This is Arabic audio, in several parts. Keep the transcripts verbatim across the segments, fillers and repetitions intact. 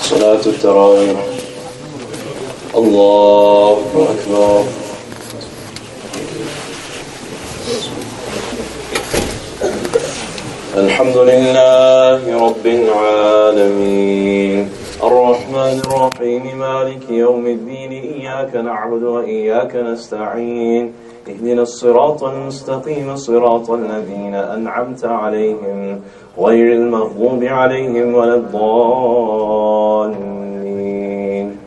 صلاة التراويح. الله أكبر. الحمد لله رب العالمين الرحمن الرحيم مالك يوم الدين إياك نعبد وإياك نستعين اهدنا الصراط المستقيم صراط الذين أنعمت عليهم غير المغضوب عليهم ولا الضالين.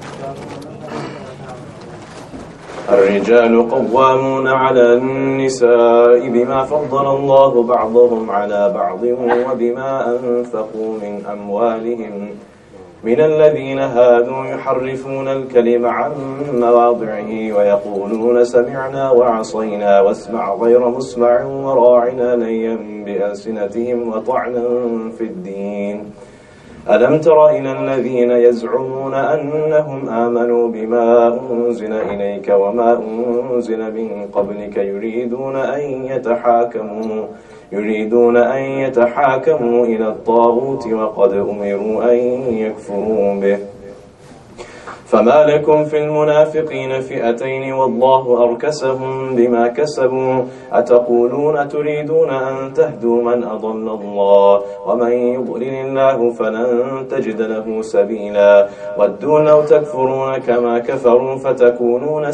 الرجال قوامون على النساء بما فضل الله بعضهم على بعض وبما أنفقوا من أموالهم من الذين هادوا يحرفون الكلم عن مواضعه ويقولون سمعنا وعصينا واسمع غير مسمع وراعنا ليا بألسنتهم وطعنا في الدين. ألم تر إلى الذين يزعمون أنهم آمنوا بما أنزل إليك وما أنزل من قبلك يريدون أن يتحاكموا يريدون أن يتحاكموا إلى الطاغوت وقد أمروا أن يكفروا به. فما لكم في المنافقين فئتين والله أركسهم بما كسبوا أتقولون تريدون أن تهدوا من أضل الله ومن يضلل الله فلن تجد له سبيلا. ودوا لو تكفرون كما كفروا فتكونون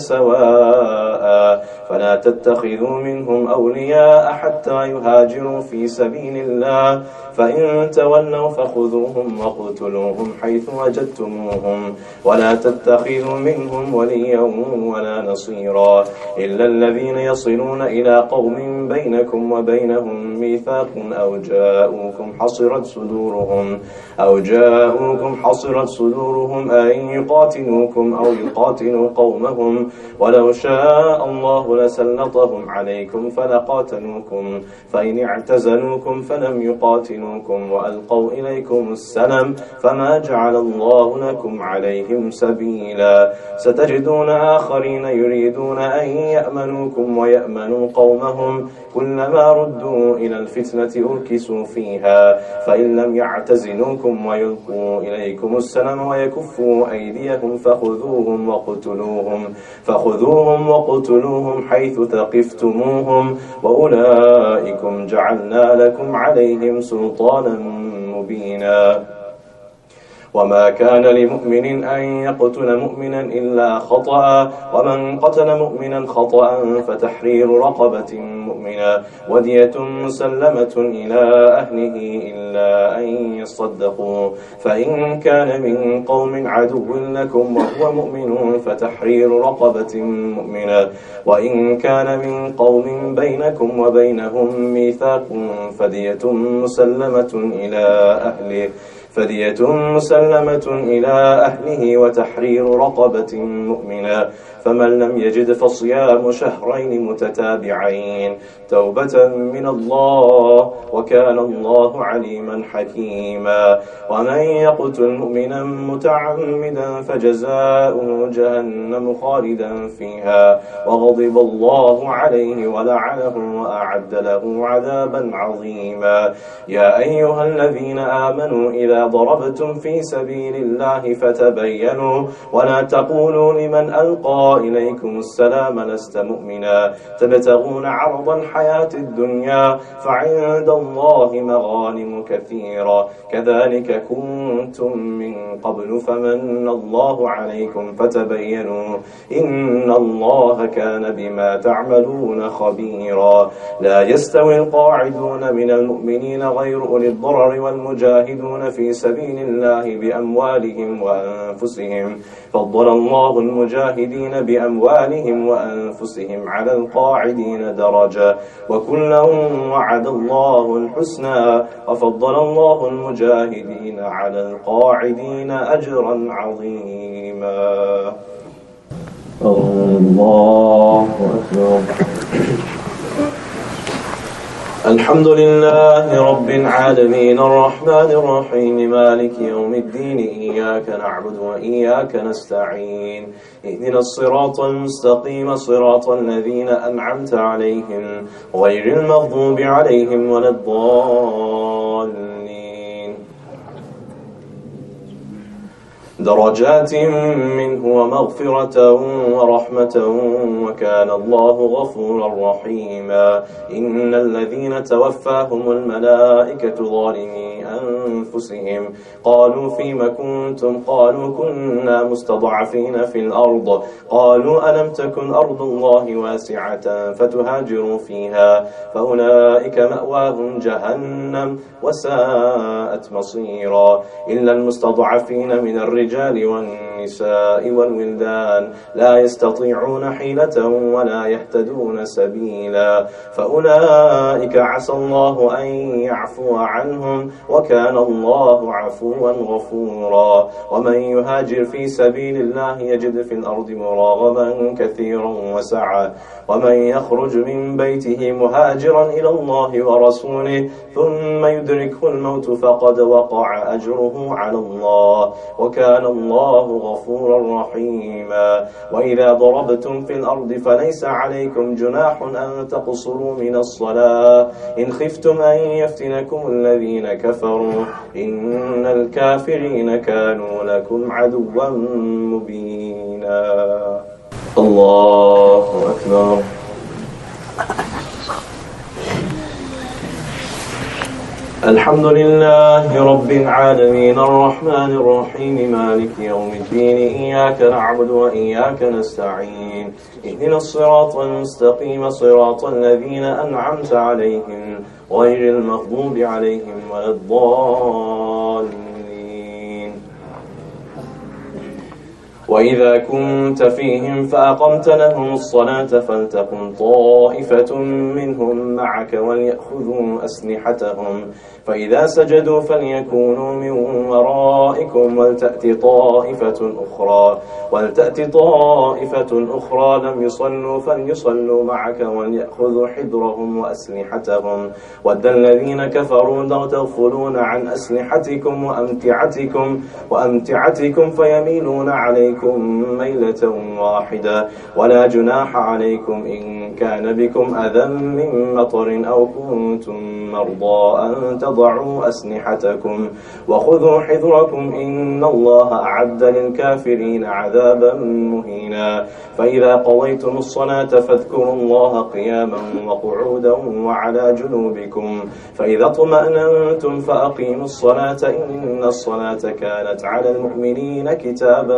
سواء فلا تتخذوا منهم أولياء حتى يهاجروا في سبيل الله فإن تولوا فخذوهم وقتلوهم حيث وجدتموهم ولا تتخذوا منهم وليا ولا نصيرا إلا الذين يصلون إلى قوم بينكم وبينهم ميثاق أو جاءوكم حصرت صدورهم أو جاءوكم حصرت صدورهم أن يقاتلوكم أو يقاتلوا قومهم ولو شاء الله لسلطهم عليكم فلقاتلوكم فإن اعتزلوكم فلم يقاتلوكم وألقوا إليكم السلم فما جعل الله لكم عليهم سبيلا. ستجدون آخرين يريدون أن يأمنوكم ويأمنوا قومهم كلما ردوا إلى الفتنة أركسوا فيها فإن لم يعتزلوكم ويلقوا إليكم السلم ويكفوا أيديهم فخذوهم وقتلوهم فخذوهم وقتلوهم حيث ثقفتموهم وأولئكم جعلنا لكم عليهم سلطانا مبينا. وما كان لمؤمن أن يقتل مؤمنا إلا خطأ ومن قتل مؤمنا خطأ فتحرير رقبة مؤمنة ودية مسلمة إلى أهله إلا أن يصدقوا فإن كان من قوم عدو لكم وهو مؤمن فتحرير رقبة مؤمنة وإن كان من قوم بينكم وبينهم ميثاق فدية مسلمة إلى أهله فدية مسلمة إلى أهله وتحرير رقبة مؤمنة فمن لم يجد فصيام شهرين متتابعين توبة من الله وكان الله عليما حكيما. ومن يقتل مؤمنا متعمدا فجزاؤه جهنم خالدا فيها وغضب الله عليه ولعنه وأعد له عذابا عظيما. يا أيها الذين آمنوا إذا ضربتم في سبيل الله فتبينوا ولا تقولوا لمن ألقى إليكم السلام لست مؤمنا تبتغون عرض الحياة الدنيا فعند الله مغانم كثيرة كذلك كنتم من قبل فمن الله عليكم فتبينوا إن الله كان بما تعملون خبيرا. لا يستوي القاعدون من المؤمنين غير أولي الضرر والمجاهدون في سبيل الله بأموالهم وأنفسهم فضل الله المجاهدين بأموالهم وأنفسهم على القاعدين درجة وكلا وعد الله الحسنى وفضل الله المجاهدين على القاعدين أجرا عظيما. الله أكبر. الحمد لله رب العالمين الرحمن الرحيم مالك يوم الدين إياك نعبد وإياك نستعين اهدنا الصراط المستقيم صراط الذين أنعمت عليهم غير المغضوب عليهم ولا الضالين. درجات منه ومغفرة ورحمة وكان الله غفورا رحيما. إن الذين توفاهم الملائكة ظالمي أنفسهم قالوا فيم كنتم قالوا كنا مستضعفين في الأرض قالوا ألم تكن أرض الله واسعة فتهاجروا فيها فأولئك مأواهم جهنم وساءت مصيرا. إلا المستضعفين من الرجال والنساء والولدان لا يستطيعون حيلة ولا يهتدون سبيلا فأولئك عسى الله أن يعفو عنهم وكان الله عفوا غفورا. ومن يهاجر في سبيل الله يجد في الأرض مراغما كثيرا وسعة ومن يخرج من بيته مهاجرا إلى الله ورسوله ثم يدركه الموت فقد وقع أجره على الله وكان الله غفورا رحيما. وإذا ضربتم في الأرض فليس عليكم جناح أن تقصروا من الصلاة إن خفتم أن يفتنكم الذين كفروا إن الكافرين كانوا لكم عدوا مبينا. الله أكبر. الحمد لله رب العالمين الرحمن الرحيم مالك يوم الدين إياك نعبد وإياك نستعين اهدنا الصراط المستقيم صراط الذين أنعمت عليهم غير المغضوب عليهم ولا الضالين. وإذا كنت فيهم فأقمت لهم الصلاة فلتقم طائفة منهم معك وليأخذوا أسلحتهم فإذا سجدوا فليكونوا من ورائكم ولتأت طائفة أخرى ولتأت طائفة أخرى لم يصلوا فليصلوا معك وليأخذوا حذرهم وأسلحتهم ود الذين كفروا لو تغفلون عن أسلحتكم وأمتعتكم وأمتعتكم فيميلون عليكم ميلة واحدة ولا جناح عليكم إن كان بكم أذى من مطر أو كنتم مرضى أن تضعوا أسلحتكم وخذوا حذركم إن الله أعد للكافرين عذابا مهينا. فإذا قضيتم الصلاة فاذكروا الله قياما وقعودا وعلى جنوبكم فإذا اطمأننتم فأقيموا الصلاة إن الصلاة كانت على المؤمنين كتابا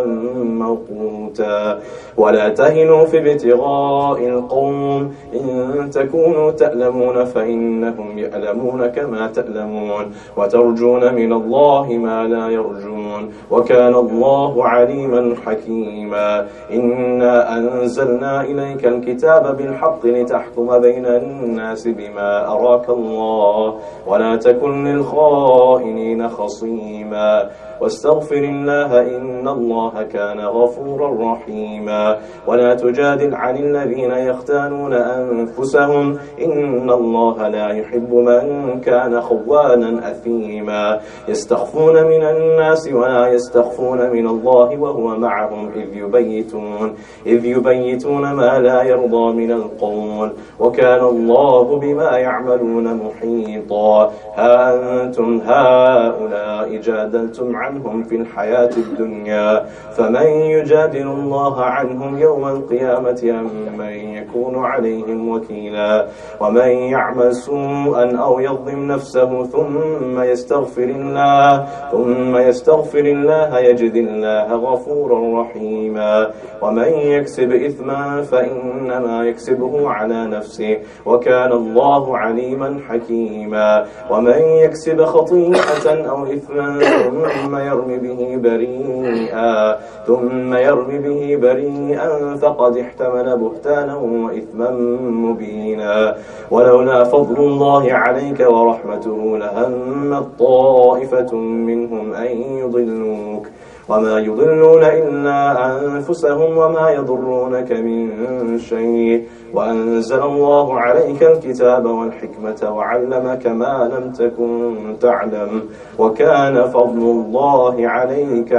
موقوتا. ولا تهنوا في ابتغاء القوم إن تكونوا تألمون فإنهم يألمون كما تألمون وترجون من الله ما لا يرجون وكان الله عليما حكيما. إنا أنزلنا إليك الكتاب بالحق لتحكم بين الناس بما أراك الله ولا تكن للخائنين خصيما واستغفر الله إن الله كان غفورا رحيما. ولا تجادل عن الذين يختانون أنفسهم إن الله لا يحب من كان خوانا أثيما يستخفون من الناس ولا يستخفون من الله وهو معهم إذ يبيتون إذ يبيتون ما لا يرضى من القول وكان الله بما يعملون محيطا. ها أنتم هؤلاء جادلتم عنهم في الحياة الدنيا فمن يجادل الله عنهم يوم القيامة أم من يكون عليهم وكيلا. ومن يعمل سوءا أو يظلم نفسه ثم يستغفر الله ثم يستغفر الله يجد الله غفورا رحيما. ومن يكسب إثما فإنما يكسبه على نفسه وكان الله عليما حكيما. ومن يكسب خطيئة أو إثما ثم يرمي به بريئا ثم يرمي به بريئا فقد احتمل بهتانا وإثما مبينا. ولولا فضل الله عليك ورحمته لهم طائفة منهم أن يضلوك وما يضلون إلا أنفسهم وما يضرونك من شيء وأنزل الله عليك الكتاب والحكمة وعلمك ما لم تكن تعلم وكان فضل الله عليك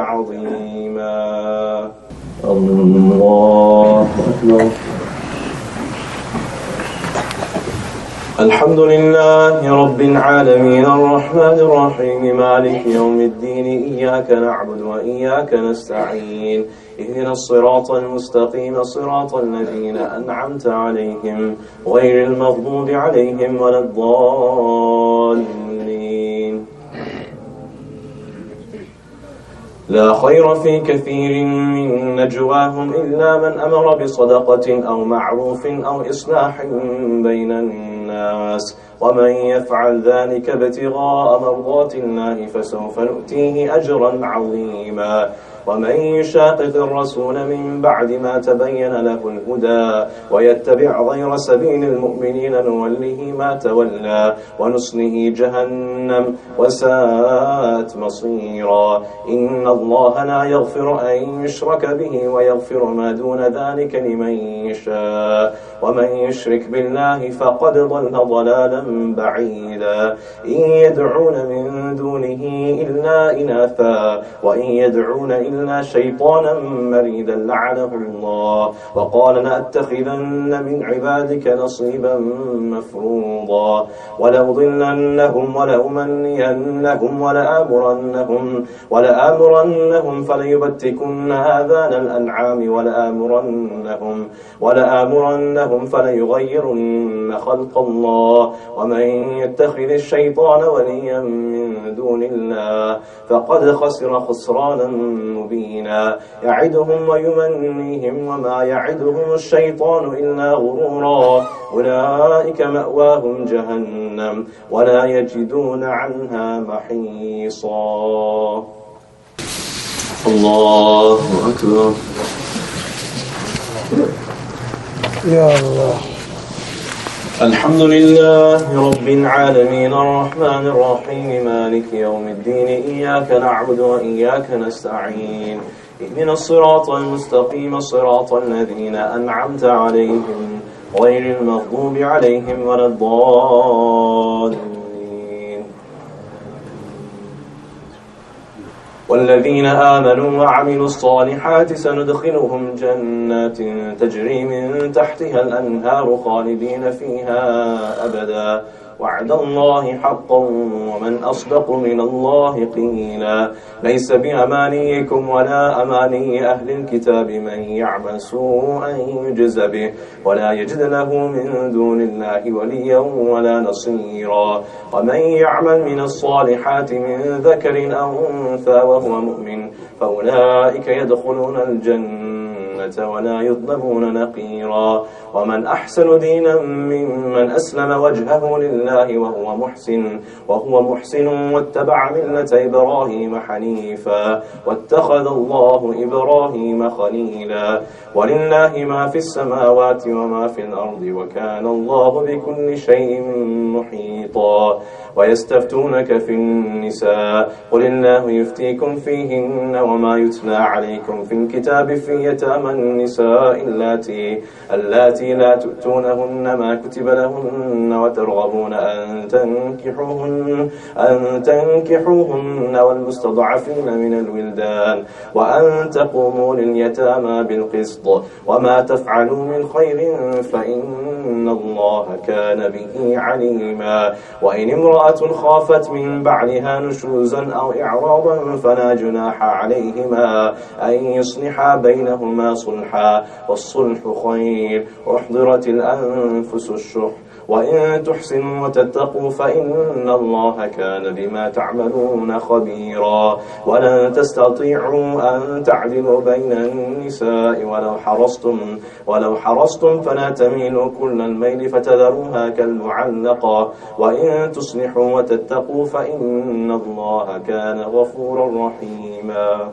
عظيما. الله أكبر. الحمد لله رب العالمين الرحمن الرحيم مالك يوم الدين إياك نعبد وإياك نستعين اهدنا الصراط المستقيم صراط الذين أنعمت عليهم غير المغضوب عليهم ولا الضالين. لا خير في كثير من نجواهم إلا من أمر بصدقة أو معروف أو إصلاح بين الناس ومن يفعل ذلك ابتغاء مرضات الله فسوف نؤتيه أجرا عظيما. ومن يشاقق الرسول من بعد ما تبين له الهدى ويتبع غير سبيل المؤمنين نوله ما تولى ونصله جهنم وساءت مصيرا. إن الله لا يغفر أن يشرك به ويغفر ما دون ذلك لمن يشاء ومن يشرك بالله فقد ضل ضلالا بعيدا. إن يدعون من دونه إلا إناثا وإن يدعون إلا شيطانا مريدا لعنه الله وقال لأتخذن من عبادك نصيبا مفروضا ولأضلنهم ولأمنينهم ولآمرنهم ولآمرنهم فليبتكن آذان الأنعام ولآمرنهم ولآمرنهم فليغيرن خلق الله ومن يتخذ الشيطان وليا من دون الله فقد خسر خسرانا مبينا. يعدهم ويمنيهم وما يعدهم الشيطان إلا غرورا. أولئك مأواهم جهنم ولا يجدون عنها محيصا. الله أكبر. يا الله. الحمد لله رب العالمين الرحمن الرحيم مالك يوم الدين إياك نعبد وإياك نستعين اهدنا الصراط المستقيم صراط الذين أنعمت عليهم غير المغضوب عليهم ولا الضالين. والذين آمنوا وعملوا الصالحات سندخلهم جنات تجري من تحتها الأنهار خالدين فيها أبدا وعد الله حقا ومن أصدق من الله قيلا. ليس بأمانيكم ولا أماني أهل الكتاب من يعمل سوءا يجز به ولا يجد له من دون الله وليا ولا نصيرا. ومن يعمل من الصالحات من ذكر أو أنثى وهو مؤمن فأولئك يدخلون الجنة ولا يظلمون نقيرا. ومن أحسن دينا ممن أسلم وجهه لله وهو محسن وهو محسن واتبع ملة إبراهيم حنيفا واتخذ الله إبراهيم خليلا. ولله ما في السماوات وما في الأرض وكان الله بكل شيء محيطا. ويستفتونك في النساء قل الله يفتيكم فيهن وما يتلى عليكم في الكتاب في يتامى النساء اللاتي اللاتي لا تؤتونهن ما كتب لهن وترغبون أن تنكحوهن أن تنكحوهن والمستضعفين من الولدان وأن تقوموا لليتامى بالقسط وما تفعلوا من خير فإن الله كان به عليما. وإن امرأة خافت من بعدها نشوزا أو إعراضا فلا جناح عليهما أن يصلحا بينهما صلحا والصلح خير. أحضرت الأنفس الشح وإن تحسنوا وتتقوا فإن الله كان بما تعملون خبيرا. ولن تستطيعوا أن تعدلوا بين النساء ولو حرصتم ولو حرصتم فلا تميلوا كل الميل فتذروها كالمعلقة. وإن تصلحوا وتتقوا فإن الله كان غفورا رحيما.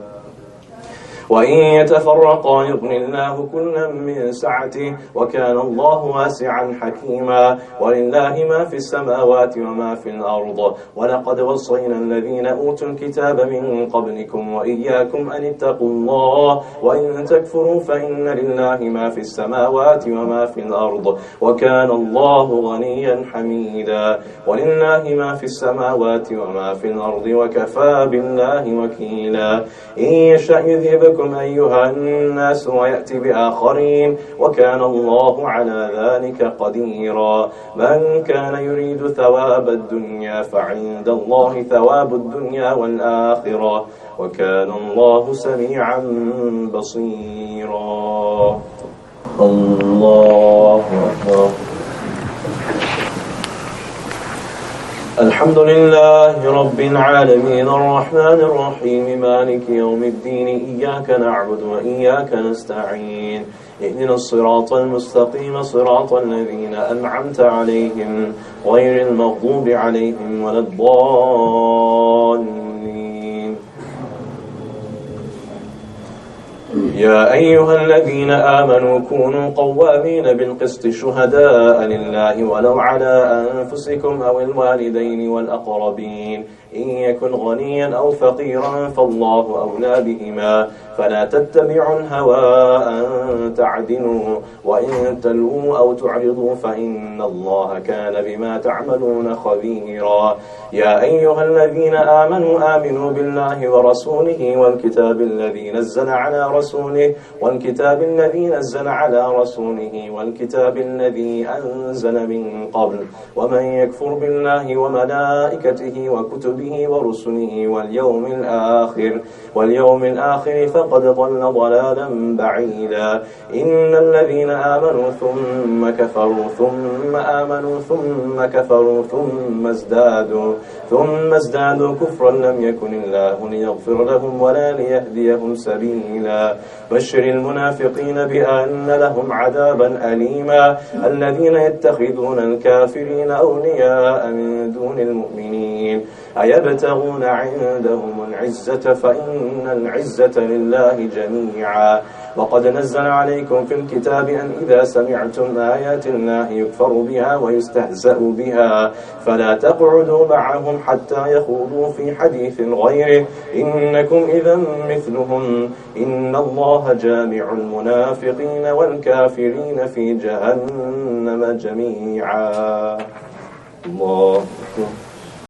وإن يتفرقا يغن الله كلا من سعته وكان الله واسعا حكيما. ولله ما في السماوات وما في الأرض ولقد وصينا الذين أوتوا الكتاب من قبلكم وإياكم أن اتقوا الله وإن تكفروا فإن لله ما في السماوات وما في الأرض وكان الله غنيا حميدا. ولله ما في السماوات وما في الأرض وكفى بالله وكيلا. إن يشأ يذهبكم يتخذكم أيها الناس ويأتي بآخرين وكان الله على ذلك قديرا. من كان يريد ثواب الدنيا فعند الله ثواب الدنيا والآخرة وكان الله سميعا بصيرا. الله أكبر. الحمد لله رب العالمين الرحمن الرحيم مالك يوم الدين إياك نعبد وإياك نستعين اهدنا الصراط المستقيم صراط الذين أنعمت عليهم غير المغضوب عليهم ولا الضالين. يا أيها الذين آمنوا كونوا قوامين بالقسط شهداء لله ولو على أنفسكم أو الوالدين والأقربين إن يكن غنيا أو فقيرا فالله أولى بهما فلا تتبعوا الهوى أن تعدلوا وإن تلووا أو تعرضوا فإن الله كان بما تعملون خبيرا. يا أيها الذين آمنوا آمنوا بالله ورسوله والكتاب الذي نزل على رسوله والكتاب الذي نزل على رسوله والكتاب الذي أنزل من قبل ومن يكفر بالله وملائكته وكتبه ورسله واليوم الآخر واليوم الآخر فقد ضل ضلالا بعيدا. إن الذين آمنوا ثم كفروا ثم آمنوا ثم كفروا ثم ازدادوا ثم ازدادوا كفرا لم يكن الله ليغفر لهم ولا ليهديهم سبيلا. بشر المنافقين بأن لهم عذابا أليما الذين يتخذون الكافرين أولياء من دون المؤمنين أيبتغون عندهم العزة فإن العزة لله جميعا. وقد نزل عليكم في الكتاب أن إذا سمعتم آيات الله يكفر بها ويستهزأ بها فلا تقعدوا معهم حتى يخوضوا في حديث غيره إنكم إذا مثلهم إن الله جامع المنافقين والكافرين في جهنم جميعا. الله أكبر.